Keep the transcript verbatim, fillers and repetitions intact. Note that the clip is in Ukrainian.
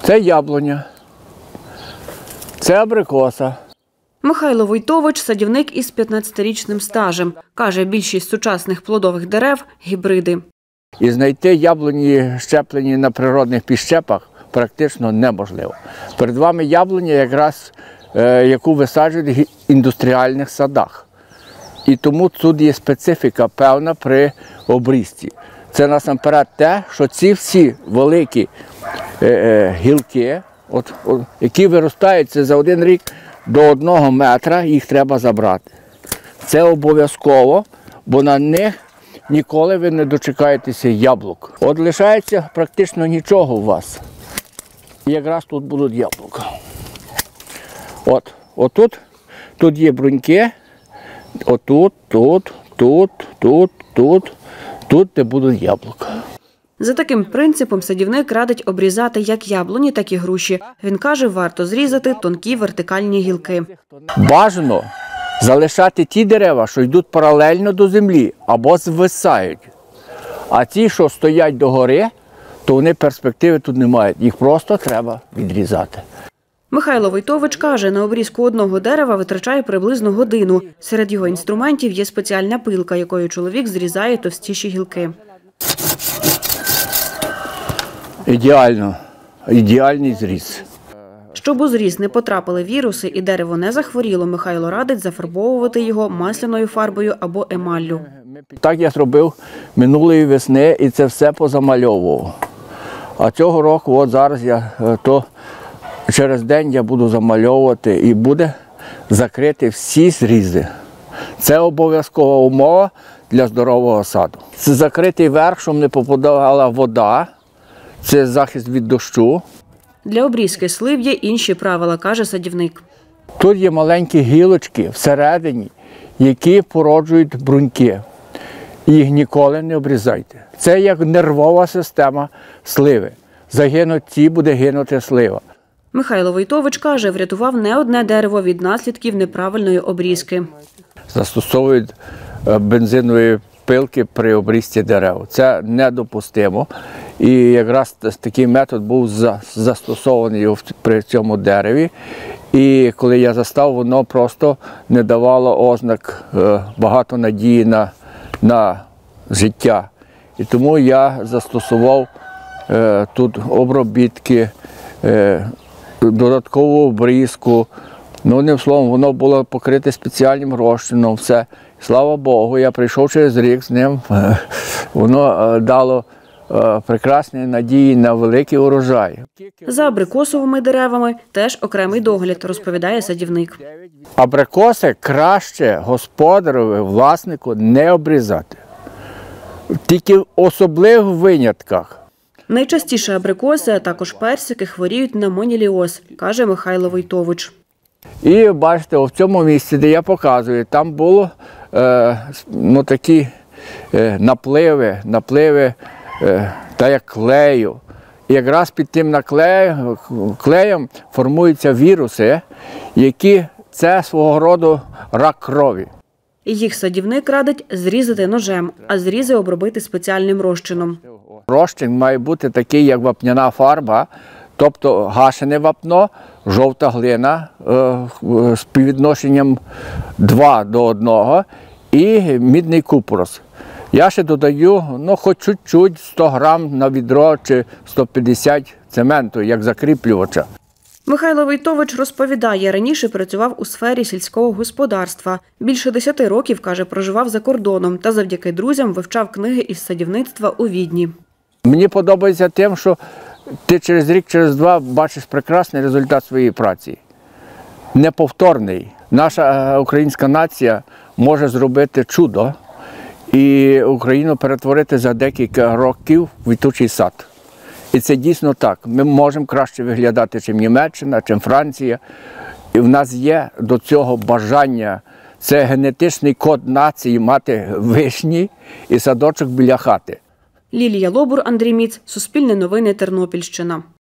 Це яблуня, це абрикоса. Михайло Войтович – садівник із п'ятнадцятирічним стажем. Каже, більшість сучасних плодових дерев – гібриди. І знайти яблуні, щеплені на природних підщепах, практично неможливо. Перед вами яблуня, якраз, е, яку висаджують в індустріальних садах. І тому тут є специфіка певна при обрізці. Це насамперед те, що ці всі великі е, е, гілки, от, от, які виростаються за один рік до одного метра, їх треба забрати. Це обов'язково, бо на них ніколи ви не дочекаєтеся яблук. От лишається практично нічого у вас. І якраз тут будуть яблука. От, отут, тут є бруньки, отут, тут, тут, тут, тут, тут, де будуть яблука. За таким принципом садівник радить обрізати як яблуні, так і груші. Він каже, варто зрізати тонкі вертикальні гілки. Бажано залишати ті дерева, що йдуть паралельно до землі або звисають. А ті, що стоять догори, то вони перспективи тут не мають. Їх просто треба відрізати. Михайло Войтович каже, на обрізку одного дерева витрачає приблизно годину. Серед його інструментів є спеціальна пилка, якою чоловік зрізає товстіші гілки. Ідеально. Ідеальний зріз. Щоб у зріз не потрапили віруси і дерево не захворіло, Михайло радить зафарбовувати його масляною фарбою або емаллю. Так я зробив минулої весни і це все позамальовував. А цього року, от зараз я, то через день я буду замальовувати і буде закрити всі зрізи. Це обов'язкова умова для здорового саду. Це закритий верх, щоб не попадала вода, це захист від дощу. Для обрізки слив є інші правила, каже садівник. Тут є маленькі гілочки всередині, які породжують бруньки. Їх ніколи не обрізайте. Це як нервова система сливи. Загинуть ті, буде гинути слива. Михайло Войтович каже, врятував не одне дерево від наслідків неправильної обрізки. Застосовують бензинові пилки при обрізці дерев. Це недопустимо. І якраз такий метод був застосований при цьому дереві. І коли я застав, воно просто не давало ознак багато надії на, на життя. І тому я застосував е, тут обробітки, е, додаткову обрізку. Ну, одним словом, воно було покрите спеціальним розчином, все. Слава Богу, я прийшов через рік з ним, воно дало прекрасні надії на великий урожай. За абрикосовими деревами теж окремий догляд, розповідає садівник. Абрикоси краще господареві, власнику не обрізати. Тільки в особливих винятках. Найчастіше абрикоси, а також персики хворіють на моніліоз, каже Михайло Войтович. І бачите, в цьому місці, де я показую, там було е, ну, такі е, напливи, напливи е, та як клею. І якраз під тим наклеєм, клеєм формуються віруси, які це свого роду рак крові. Їх садівник радить зрізати ножем, а зрізи обробити спеціальним розчином. Розчин має бути такий, як вапняна фарба, тобто гашене вапно, жовта глина е, з співвідношенням два до одного і мідний купорос. Я ще додаю, ну, хоч чуть-чуть, сто грам на відро чи сто п'ятдесят цементу, як закріплювача. Михайло Войтович розповідає, раніше працював у сфері сільського господарства. Більше десяти років, каже, проживав за кордоном та завдяки друзям вивчав книги із садівництва у Відні. Мені подобається тим, що ти через рік, через два бачиш прекрасний результат своєї праці. Неповторний. Наша українська нація може зробити чудо і Україну перетворити за декілька років в квітучий сад. І це дійсно так. Ми можемо краще виглядати, чим Німеччина, чим Франція. І в нас є до цього бажання. Це генетичний код нації мати вишні і садочок біля хати. Лілія Лобур, Андрій Міц, Суспільне новини, Тернопільщина.